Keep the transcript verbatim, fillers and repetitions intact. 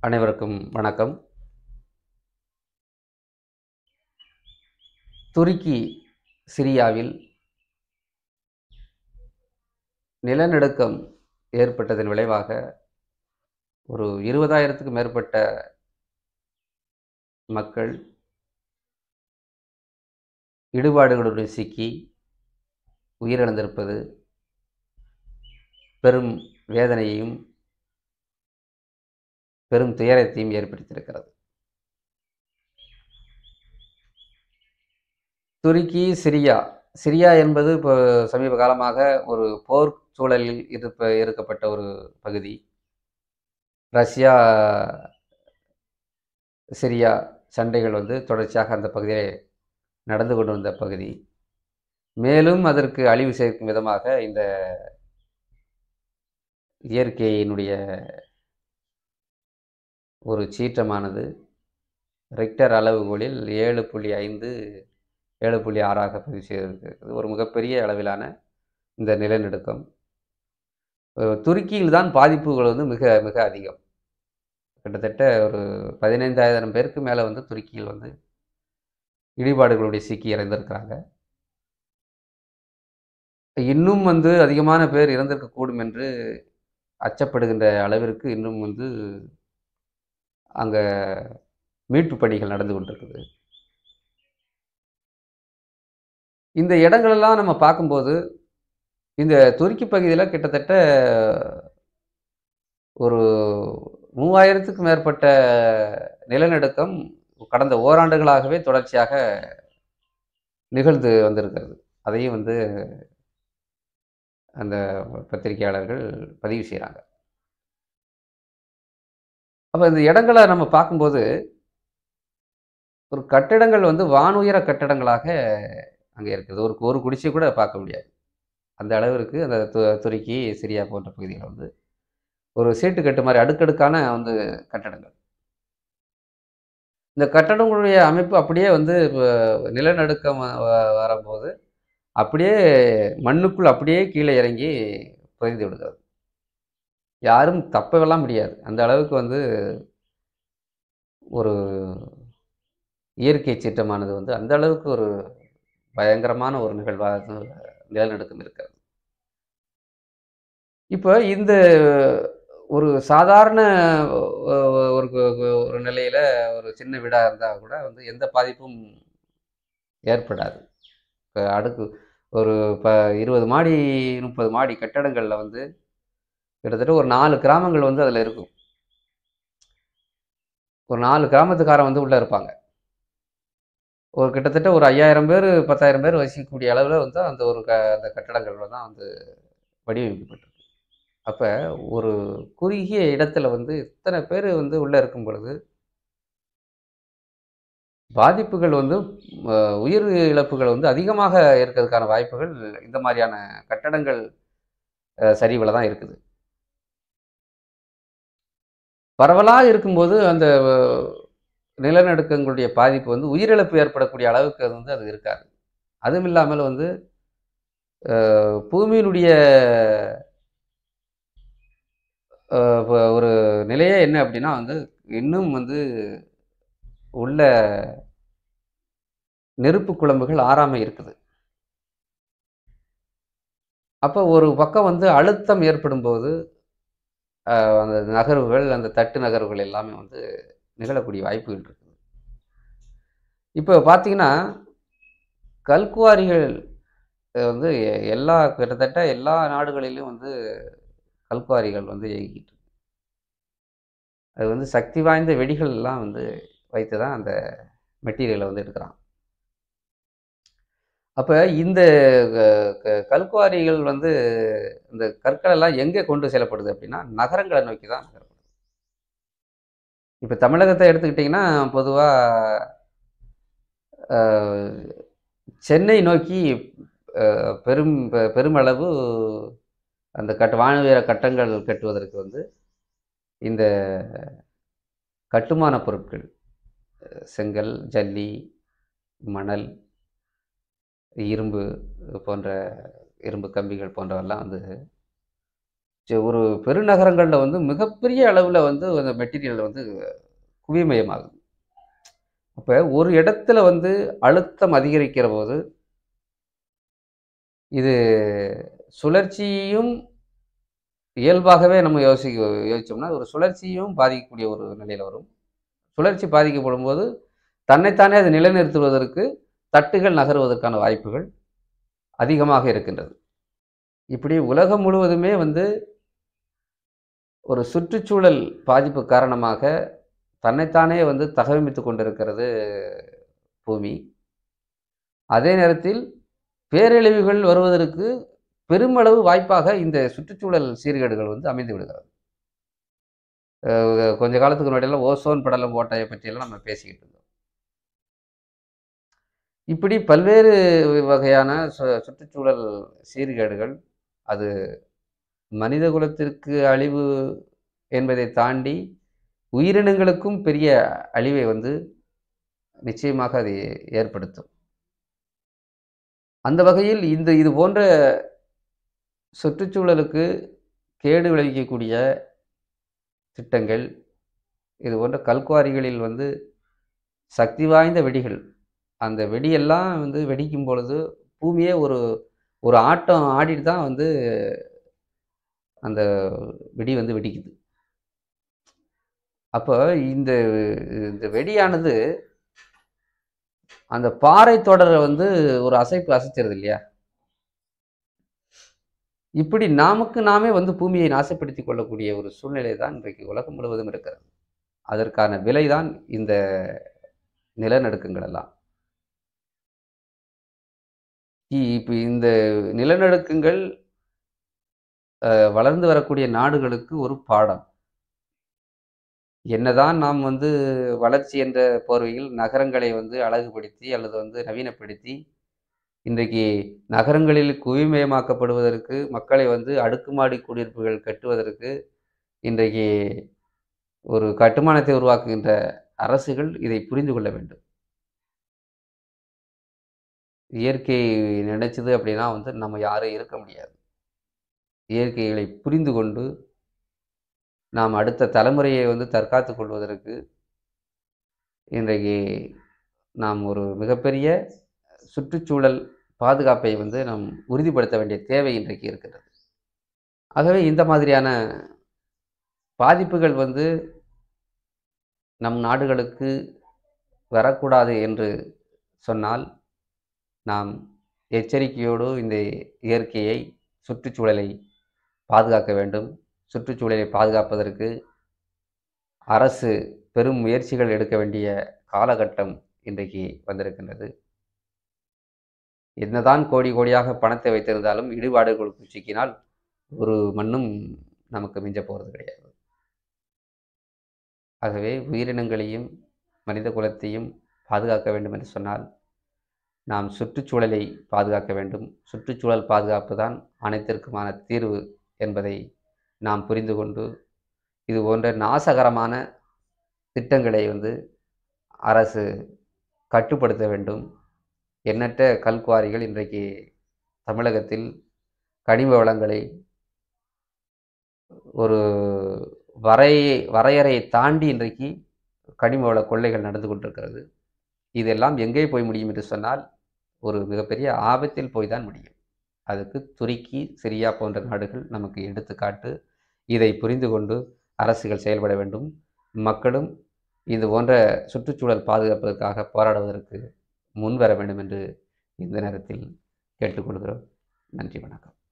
அனைவருக்கும் வணக்கம். துருக்கி, சிரியாவில் நிலநடுக்கம் ஏற்பட்டதன் விளைவாக ஒரு இருபதாயிரத்துக்கும் மேற்பட்ட மக்கள் இடிபாடுகளுடன் சிக்கி உயிரிழந்திருப்பது பெரும் வேதனையையும், பெரும் துயரத்தையும் ஏற்படுத்தியிருக்கிறது. துருக்கி, சிரியா சிரியா என்பது இப்போ சமீப காலமாக ஒரு போர் சூழலில் இருப்ப இருக்கப்பட்ட ஒரு பகுதி. ரஷ்யா, சிரியா சண்டைகள் வந்து தொடர்ச்சியாக அந்த பகுதியிலே நடந்து கொண்டு வந்த பகுதி. மேலும் அதற்கு அழிவு சேர்க்கும் விதமாக இந்த இயற்கையினுடைய ஒரு சீற்றமானது ரிக்டர் அளவுகோலில் ஏழு புள்ளி ஐந்து ஏழு புள்ளி ஆறாக பதிவு செய்திருக்கிறது. ஒரு மிகப்பெரிய அளவிலான இந்த நிலநடுக்கம் துருக்கியில் தான் பாதிப்புகள் வந்து மிக மிக அதிகம். கிட்டத்தட்ட ஒரு பதினைந்தாயிரம் பேருக்கு மேலே வந்து துருக்கியில் வந்து இடிபாடுகளுடைய சிக்கி இறந்திருக்கிறாங்க. இன்னும் வந்து அதிகமான பேர் இறந்திருக்கக்கூடும் என்று அச்சப்படுகின்ற அளவிற்கு இன்னும் வந்து அங்கே மீட்பு பணிகள் நடந்து கொண்டிருக்குது. இந்த இடங்களெல்லாம் நம்ம பார்க்கும்போது இந்த துருக்கி பகுதியில் கிட்டத்தட்ட ஒரு மூவாயிரத்துக்கு மேற்பட்ட நிலநடுக்கம் கடந்த ஓராண்டுகளாகவே தொடர்ச்சியாக நிகழ்ந்து வந்திருக்கிறது. அதையும் வந்து அந்த பத்திரிகையாளர்கள் பதிவு செய்கிறாங்க. அப்போ இந்த இடங்களை நம்ம பார்க்கும்போது ஒரு கட்டிடங்கள் வந்து வானுயர கட்டிடங்களாக அங்கே இருக்குது. ஒரு ஒரு குடிசை கூட பார்க்க முடியாது. அந்த அளவிற்கு அந்த து துருக்கி, சிரியா போன்ற பகுதிகள் வந்து ஒரு சீட்டுக்கட்டு மாதிரி அடுக்கடுக்கான வந்து கட்டடங்கள். இந்த கட்டடங்களுடைய அமைப்பு அப்படியே வந்து இப்போ நிலநடுக்கம் வ வரும்போது அப்படியே மண்ணுக்குள் அப்படியே கீழே இறங்கி புதைந்து விடுகிறது. யாரும் தப்பவெல்லாம் முடியாது. அந்த அளவுக்கு வந்து ஒரு இயற்கை சீற்றமானது வந்து அந்த அளவுக்கு ஒரு பயங்கரமான ஒரு நிகழ்வாக நிலநடுக்கம் இருக்கிறது. இப்போ இந்த ஒரு சாதாரண ஒரு ஒரு நிலையில் ஒரு சின்ன வீடாக இருந்தால் கூட வந்து எந்த பாதிப்பும் ஏற்படாது. இப்போ அடுக்கு ஒரு இப்போ இருபது மாடி முப்பது மாடி கட்டடங்களில் வந்து கிட்டத்தட்ட ஒரு நாலு கிராமங்கள் வந்து அதில் இருக்கும். ஒரு நாலு கிராமத்துக்காரன் வந்து உள்ளே இருப்பாங்க. ஒரு கிட்டத்தட்ட ஒரு ஐயாயிரம் பேர் பத்தாயிரம் பேர் வசிக்கக்கூடிய அளவில் வந்து அந்த ஒரு க அந்த கட்டடங்களில் தான் வந்து வடிவமைக்கப்பட்டிருக்கு. அப்போ ஒரு குறுகிய இடத்துல வந்து இத்தனை பேர் வந்து உள்ளே இருக்கும் பொழுது பாதிப்புகள் வந்து உயிர் இழப்புகள் வந்து அதிகமாக இருக்கிறதுக்கான வாய்ப்புகள் இந்த மாதிரியான கட்டடங்கள் சரிவில் தான் இருக்குது. பரவலாக இருக்கும்போது அந்த நிலநடுக்கங்களுடைய பாதிப்பு வந்து உயிரிழப்பு ஏற்படக்கூடிய அளவுக்கு அது வந்து அது இருக்காது. அதுவும் இல்லாமல் வந்து பூமியினுடைய ஒரு நிலையே என்ன அப்படின்னா வந்து இன்னும் வந்து உள்ள நெருப்பு குழம்புகள் ஆறாம இருக்குது. அப்போ ஒரு பக்கம் வந்து அழுத்தம் ஏற்படும் போது அந்த நகர்வுகள் அந்த தட்டு நகர்வுகள் எல்லாமே வந்து நிகழக்கூடிய வாய்ப்புகள் இருக்குது. இப்போ பார்த்தீங்கன்னா கல்குவாரிகள் வந்து எல்லா கிட்டத்தட்ட எல்லா நாடுகளிலும் வந்து கல்குவாரிகள் வந்து இயங்கிட்டு இருக்கு. அது வந்து சக்தி வாய்ந்த வெடிகள் எல்லாம் வந்து வைத்து தான் அந்த மெட்டீரியலை வந்து எடுக்கிறான். அப்போ இந்த கல்குவாரிகள் வந்து இந்த கற்கள் எல்லாம் எங்கே கொண்டு செல்லப்படுது அப்படின்னா நகரங்களை நோக்கி தான் நகரப்படுது. இப்போ தமிழகத்தை எடுத்துக்கிட்டிங்கன்னா பொதுவாக சென்னை நோக்கி பெரும் பெருமளவு அந்த கட்டு வானுயர கட்டங்கள் கட்டுவதற்கு வந்து இந்த கட்டுமான பொருட்கள் செங்கல், ஜல்லி, மணல், இரும்பு போன்ற இரும்பு கம்பிகள் போன்றவெல்லாம் வந்து ச ஒரு பெருநகரங்கள்ல வந்து மிகப்பெரிய அளவுல வந்து அந்த மெட்டீரியல் வந்து குவிமையமாகுது. அப்ப ஒரு இடத்துல வந்து அழுத்தம் அதிகரிக்கிற போது, இது சுழற்சியும் இயல்பாகவே நம்ம யோசிக்க யோசிச்சோம்னா, ஒரு சுழற்சியும் பாதிக்கக்கூடிய ஒரு நிலையில வரும். சுழற்சி பாதிக்கப்படும்போது, தன்னைத்தானே அது நிலைநிறுத்துவதற்கு தட்டுகள் நகருவதற்கான வாய்ப்புகள் அதிகமாக இருக்கின்றது. இப்படி உலகம் முழுவதுமே வந்து ஒரு சுற்றுச்சூழல் பாதிப்பு காரணமாக தன்னைத்தானே வந்து தகவமைத்துக் கொண்டிருக்கிறது பூமி. அதே நேரத்தில் பேரழிவுகள் வருவதற்கு பெருமளவு வாய்ப்பாக இந்த சுற்றுச்சூழல் சீர்கேடுகள் வந்து அமைந்து விடுகிறது. அ கொஞ்ச காலத்துக்கு முன்னாடியெல்லாம் ஓசோன் படலம் ஓட்டைய பற்றியெல்லாம் நம்ம பேசிக்கிட்டு இருந்தோம். இப்படி பல்வேறு வகையான சு சுற்றுச்சூழல் சீர்கேடுகள், அது மனித குலத்திற்கு அழிவு என்பதை தாண்டி, உயிரினங்களுக்கும் பெரிய அழிவை வந்து நிச்சயமாக அது ஏற்படுத்தும். அந்த வகையில் இந்த இது போன்ற சுற்றுச்சூழலுக்கு கேடு விளைவிக்கக்கூடிய திட்டங்கள், இது போன்ற கல்குவாரிகளில் வந்து சக்தி வாய்ந்த வெடிகள், அந்த வெடியெல்லாம் வந்து வெடிக்கும் பொழுது, பூமியே ஒரு ஒரு ஆட்டம் ஆடிட்டு தான் வந்து அந்த வெடி வந்து வெடிக்குது. அப்ப இந்த இந்த வெடியானது அந்த பாறை தொடர வந்து ஒரு அசைப்பு அசைச்சிருது இல்லையா? இப்படி நமக்கு நாமே வந்து பூமியை நாசப்படுத்திக் கொள்ளக்கூடிய ஒரு சூழ்நிலை தான் இன்றைக்கு உலகம் முழுவதும் இருக்கிறது. அதற்கான விலைதான் இந்த நிலநடுக்கங்கள் எல்லாம். இ இப்ப இந்த நிலநடுக்கங்கள் அ வளர்ந்து வரக்கூடிய நாடுகளுக்கு ஒரு பாடம். என்னதான் நாம் வந்து வளர்ச்சி என்ற போர்வையில் நகரங்களை வந்து அழகுபடுத்தி அல்லது வந்து நவீனப்படுத்தி, இன்றைக்கு நகரங்களில் குவிமையமாக்கப்படுவதற்கு, மக்களை வந்து அடுக்குமாடி குடியிருப்புகள் கட்டுவதற்கு, இன்றைக்கு ஒரு கட்டுமானத்தை உருவாக்குகின்ற அரசுகள் இதை புரிந்து கொள்ள வேண்டும். இயற்கை நினைச்சது அப்படின்னா வந்து நம்ம யாரும் இருக்க முடியாது. இயற்கைகளை புரிந்து கொண்டு, நாம் அடுத்த தலைமுறையை வந்து தற்காத்துக் கொள்வதற்கு, இன்றைக்கு நாம் ஒரு மிகப்பெரிய சுற்றுச்சூழல் பாதுகாப்பை வந்து நாம் உறுதிப்படுத்த வேண்டிய தேவை இன்றைக்கு இருக்கிறது. ஆகவே இந்த மாதிரியான பாதிப்புகள் வந்து நம் நாடுகளுக்கு வரக்கூடாது என்று சொன்னால், நாம் எச்சரிக்கையோடு இந்த இயற்கையை, சுற்றுச்சூழலை பாதுகாக்க வேண்டும். சுற்றுச்சூழலை பாதுகாப்பதற்கு அரசு பெரும் முயற்சிகள் எடுக்க வேண்டிய காலகட்டம் இன்றைக்கு வந்திருக்கின்றது. என்னதான் கோடி கோடியாக பணத்தை வைத்திருந்தாலும் இடிபாடுகளுக்கு சிக்கினால் ஒரு மண்ணும் நமக்கு மிஞ்சப் போறது கிடையாது. ஆகவே உயிரினங்களையும், மனித குலத்தையும் பாதுகாக்க வேண்டும் என்று சொன்னால், நாம் சுற்றுச்சூழலை பாதுகாக்க வேண்டும். சுற்றுச்சூழல் பாதுகாப்பு தான் அனைத்திற்குமான தீர்வு என்பதை நாம் புரிந்து கொண்டு, இது போன்ற நாசகரமான திட்டங்களை வந்து அரசு கட்டுப்படுத்த வேண்டும். எண்ணற்ற கல்குவாரிகள் இன்றைக்கு தமிழகத்தில் கனிம வளங்களை ஒரு வரை வரையறையை தாண்டி இன்றைக்கு கனிம வள கொள்ளைகள் நடந்து கொண்டிருக்கிறது. இதெல்லாம் எங்கே போய் முடியும் என்று சொன்னால், ஒரு மிகப்பெரிய ஆபத்தில் போய் தான் முடியும். அதுக்கு துருக்கி, சிரியா போன்ற நாடுகள் நமக்கு எடுத்துக்காட்டு. இதை புரிந்து கொண்டு அரசுகள் செயல்பட வேண்டும். மக்களும் இது போன்ற சுற்றுச்சூழல் பாதுகாப்பதற்காக போராடுவதற்கு முன்வர வேண்டும் என்று இந்த நேரத்தில் கேட்டுக்கொள்கிறோம். நன்றி, வணக்கம்.